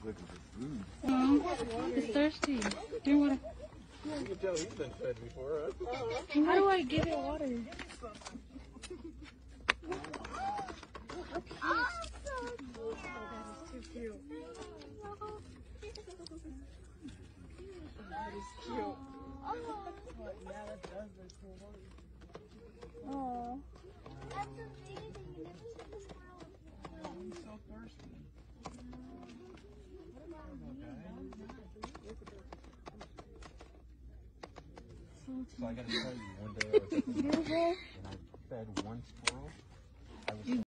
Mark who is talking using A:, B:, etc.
A: looking for food.
B: It's thirsty. Drink water.
A: You can tell he's been fed before, huh?
B: How do I give it water?
C: That is too cute. That is cute. Yeah, that does look cool.
B: Aww.
D: That's amazing. You never see this squirrel.
A: I'm so thirsty. So I gotta tell you, one day I was at the and I fed one squirrel.